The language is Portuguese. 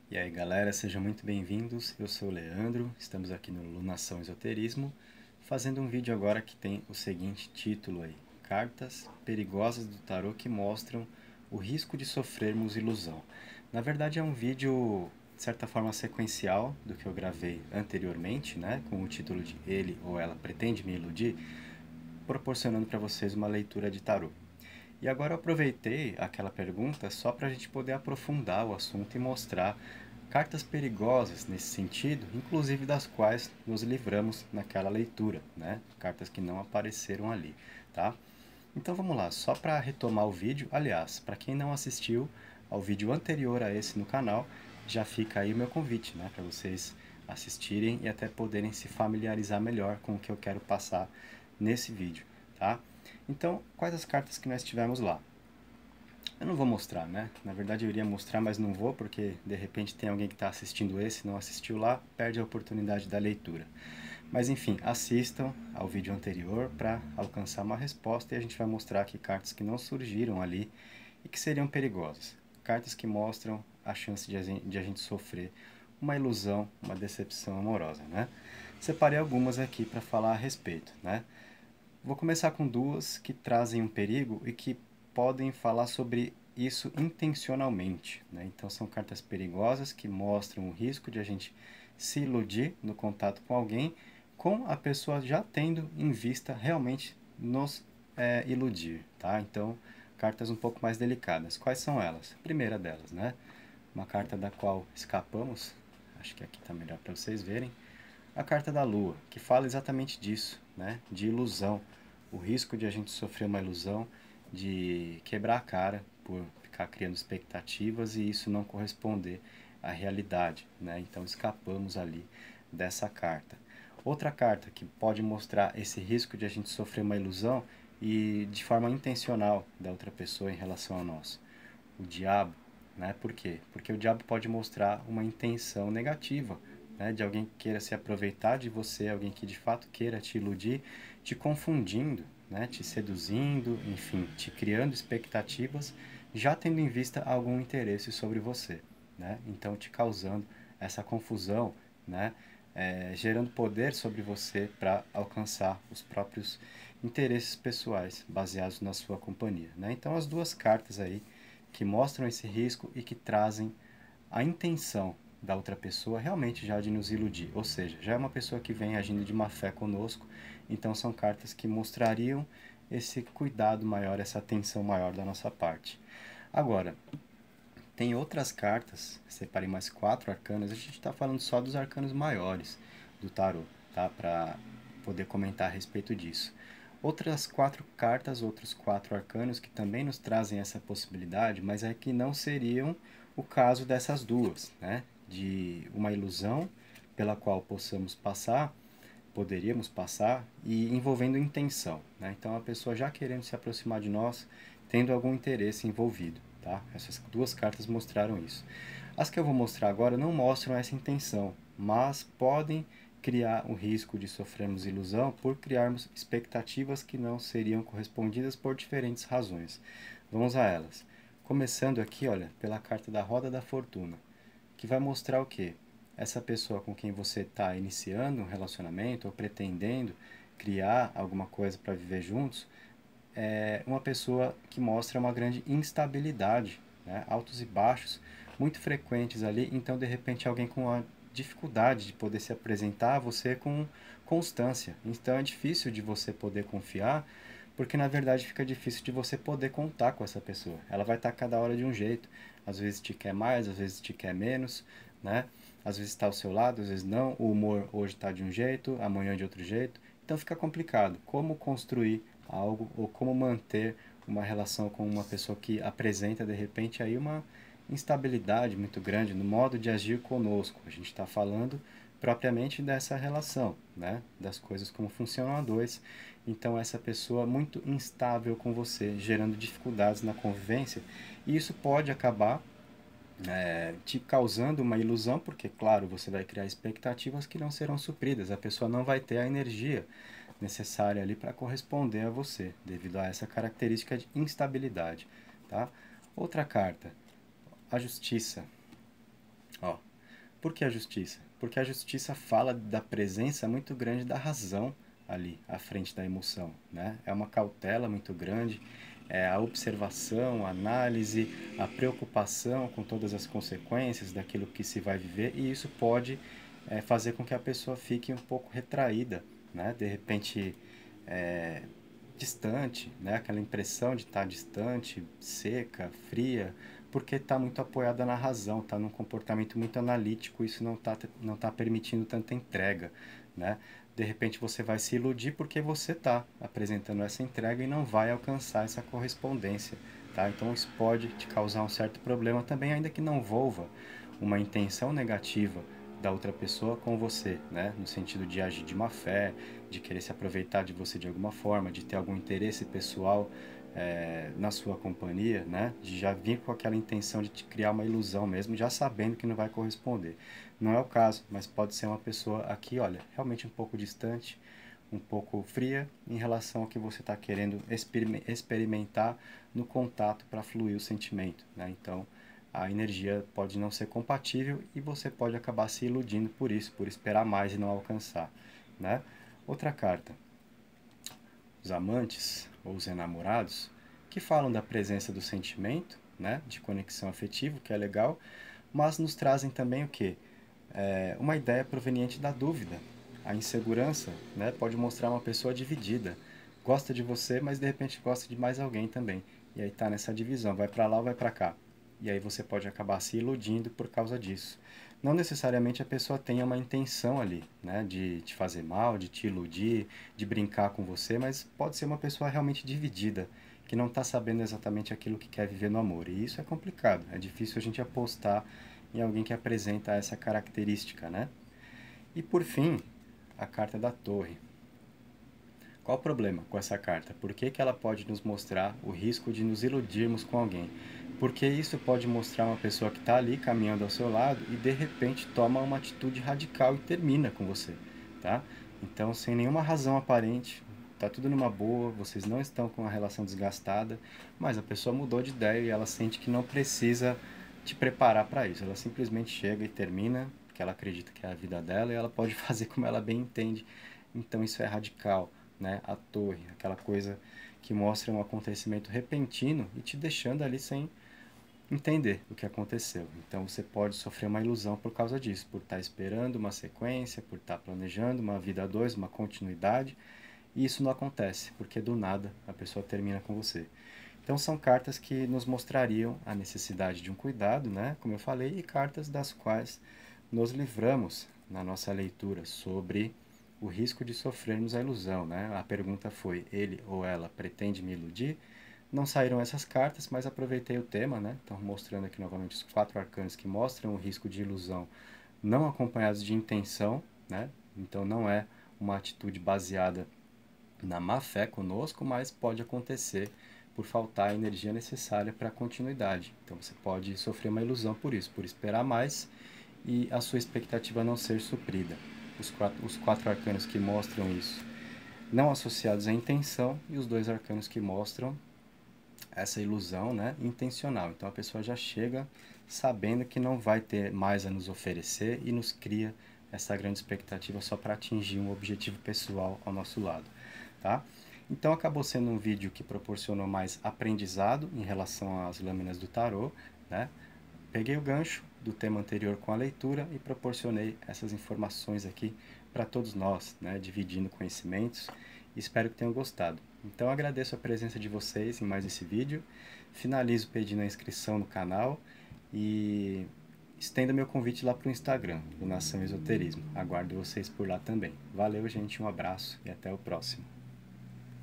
E aí galera, sejam muito bem-vindos, eu sou o Leandro, estamos aqui no Lunação Esoterismo, fazendo um vídeo agora que tem o seguinte título aí: Cartas perigosas do tarô que mostram o risco de sofrermos ilusão. Na verdade é um vídeo, de certa forma, sequencial do que eu gravei anteriormente, né, com o título de Ele ou Ela Pretende Me Iludir, proporcionando para vocês uma leitura de tarô. E agora eu aproveitei aquela pergunta só para a gente poder aprofundar o assunto e mostrar cartas perigosas nesse sentido, inclusive das quais nos livramos naquela leitura, né? Cartas que não apareceram ali, tá? Então vamos lá, só para retomar o vídeo, aliás, para quem não assistiu ao vídeo anterior a esse no canal, já fica aí o meu convite, né, para vocês assistirem e até poderem se familiarizar melhor com o que eu quero passar nesse vídeo, tá? Então, quais as cartas que nós tivemos lá? Eu não vou mostrar, né? Na verdade eu iria mostrar, mas não vou, porque de repente tem alguém que está assistindo esse, não assistiu lá, perde a oportunidade da leitura. Mas enfim, assistam ao vídeo anterior para alcançar uma resposta e a gente vai mostrar aqui cartas que não surgiram ali e que seriam perigosas. Cartas que mostram a chance de a gente sofrer uma ilusão, uma decepção amorosa, né? Separei algumas aqui para falar a respeito, né? Vou começar com duas que trazem um perigo e que podem falar sobre isso intencionalmente, né? Então são cartas perigosas que mostram o risco de a gente se iludir no contato com alguém, com a pessoa já tendo em vista realmente nos iludir, tá? Então, cartas um pouco mais delicadas. Quais são elas? A primeira delas, né? Uma carta da qual escapamos, acho que aqui está melhor para vocês verem, a carta da Lua, que fala exatamente disso, né? De ilusão, o risco de a gente sofrer uma ilusão, de quebrar a cara por ficar criando expectativas e isso não corresponder à realidade, né? Então escapamos ali dessa carta. Outra carta que pode mostrar esse risco de a gente sofrer uma ilusão e de forma intencional da outra pessoa em relação a nós. O diabo, né? Por quê? Porque o diabo pode mostrar uma intenção negativa, né? De alguém que queira se aproveitar de você, alguém que de fato queira te iludir, te confundindo, né? Te seduzindo, enfim, te criando expectativas, já tendo em vista algum interesse sobre você, né? Então te causando essa confusão, né? Gerando poder sobre você para alcançar os próprios interesses pessoais baseados na sua companhia, né? Então as duas cartas aí que mostram esse risco e que trazem a intenção da outra pessoa realmente já de nos iludir, ou seja, já é uma pessoa que vem agindo de má fé conosco, então são cartas que mostrariam esse cuidado maior, essa atenção maior da nossa parte. Agora, tem outras cartas, separei mais 4 arcanos, a gente está falando só dos arcanos maiores do tarô, tá? Para poder comentar a respeito disso. Outras 4 cartas, outros 4 arcanos que também nos trazem essa possibilidade, mas é que não seriam o caso dessas duas, né? De uma ilusão pela qual poderíamos passar, e envolvendo intenção, né? Então a pessoa já querendo se aproximar de nós, tendo algum interesse envolvido, tá? Essas duas cartas mostraram isso. As que eu vou mostrar agora não mostram essa intenção, mas podem criar o risco de sofrermos ilusão por criarmos expectativas que não seriam correspondidas por diferentes razões. Vamos a elas. Começando aqui, olha, pela carta da Roda da Fortuna, que vai mostrar o quê? Essa pessoa com quem você está iniciando um relacionamento ou pretendendo criar alguma coisa para viver juntos, é uma pessoa que mostra uma grande instabilidade, né? Altos e baixos muito frequentes ali, então de repente alguém com a dificuldade de poder se apresentar a você com constância. Então é difícil de você poder confiar, porque na verdade fica difícil de você poder contar com essa pessoa. Ela vai estar cada hora de um jeito, às vezes te quer mais, às vezes te quer menos, né? Às vezes está ao seu lado, às vezes não. O humor hoje está de um jeito, amanhã de outro jeito. Então fica complicado. Como construir algo ou como manter uma relação com uma pessoa que apresenta de repente aí uma instabilidade muito grande no modo de agir conosco. A gente está falando propriamente dessa relação, né? Das coisas como funcionam a dois. Então essa pessoa muito instável com você, gerando dificuldades na convivência, e isso pode acabar te causando uma ilusão, porque, claro, você vai criar expectativas que não serão supridas. A pessoa não vai ter a energia necessária ali para corresponder a você, devido a essa característica de instabilidade, tá? Outra carta, a Justiça. Ó, Por que a justiça? Porque a justiça fala da presença muito grande da razão ali à frente da emoção, né? É uma cautela muito grande, é a observação, a análise, a preocupação com todas as consequências daquilo que se vai viver, e isso pode fazer com que a pessoa fique um pouco retraída, né? De repente distante, né? Aquela impressão de estar distante, seca, fria, porque está muito apoiada na razão, está num comportamento muito analítico, isso não tá permitindo tanta entrega, né? De repente você vai se iludir porque você está apresentando essa entrega e não vai alcançar essa correspondência, tá? Então isso pode te causar um certo problema também, ainda que não envolva uma intenção negativa da outra pessoa com você, né? No sentido de agir de má fé, de querer se aproveitar de você de alguma forma, de ter algum interesse pessoal na sua companhia, né? De já vir com aquela intenção de te criar uma ilusão mesmo, já sabendo que não vai corresponder. Não é o caso, mas pode ser uma pessoa aqui, olha, realmente um pouco distante, um pouco fria em relação ao que você está querendo experimentar no contato para fluir o sentimento, né? Então, a energia pode não ser compatível e você pode acabar se iludindo por isso, por esperar mais e não alcançar, né? Outra carta, os amantes ou os enamorados, que falam da presença do sentimento, né, de conexão afetiva, que é legal, mas nos trazem também o quê? Uma ideia proveniente da dúvida. A insegurança, né, pode mostrar uma pessoa dividida. Gosta de você, mas de repente gosta de mais alguém também. E aí está nessa divisão, vai para lá ou vai para cá. E aí você pode acabar se iludindo por causa disso. Não necessariamente a pessoa tenha uma intenção ali, né, de te fazer mal, de te iludir, de brincar com você, mas pode ser uma pessoa realmente dividida, que não está sabendo exatamente aquilo que quer viver no amor. E isso é complicado, é difícil a gente apostar em alguém que apresenta essa característica, né? E por fim, a carta da Torre. Qual o problema com essa carta? Por que ela pode nos mostrar o risco de nos iludirmos com alguém? Porque isso pode mostrar uma pessoa que está ali caminhando ao seu lado e de repente toma uma atitude radical e termina com você, tá? Então, sem nenhuma razão aparente, tá tudo numa boa, vocês não estão com a relação desgastada, mas a pessoa mudou de ideia e ela sente que não precisa te preparar para isso. Ela simplesmente chega e termina, porque ela acredita que é a vida dela e ela pode fazer como ela bem entende. Então, isso é radical, né? A Torre, aquela coisa que mostra um acontecimento repentino e te deixando ali sem entender o que aconteceu. Então você pode sofrer uma ilusão por causa disso, por estar esperando uma sequência, por estar planejando uma vida a dois, uma continuidade, e isso não acontece, porque do nada a pessoa termina com você. Então são cartas que nos mostrariam a necessidade de um cuidado, né? Como eu falei, e cartas das quais nos livramos na nossa leitura sobre o risco de sofrermos a ilusão, né? A pergunta foi: ele ou ela pretende me iludir? Não saíram essas cartas, mas aproveitei o tema, né? Então, mostrando aqui novamente os 4 arcanos que mostram o risco de ilusão não acompanhados de intenção, né? Então, não é uma atitude baseada na má fé conosco, mas pode acontecer por faltar a energia necessária para a continuidade. Então, você pode sofrer uma ilusão por isso, por esperar mais e a sua expectativa não ser suprida. Os quatro arcanos que mostram isso não associados à intenção e os 2 arcanos que mostram essa ilusão, né, intencional. Então a pessoa já chega sabendo que não vai ter mais a nos oferecer e nos cria essa grande expectativa só para atingir um objetivo pessoal ao nosso lado, tá? Então acabou sendo um vídeo que proporcionou mais aprendizado em relação às lâminas do tarô, né? Peguei o gancho do tema anterior com a leitura e proporcionei essas informações aqui para todos nós, né? Dividindo conhecimentos. Espero que tenham gostado. Então agradeço a presença de vocês em mais esse vídeo. Finalizo pedindo a inscrição no canal e estendo meu convite lá para o Instagram, do Nação Esoterismo. Aguardo vocês por lá também. Valeu, gente, um abraço e até o próximo.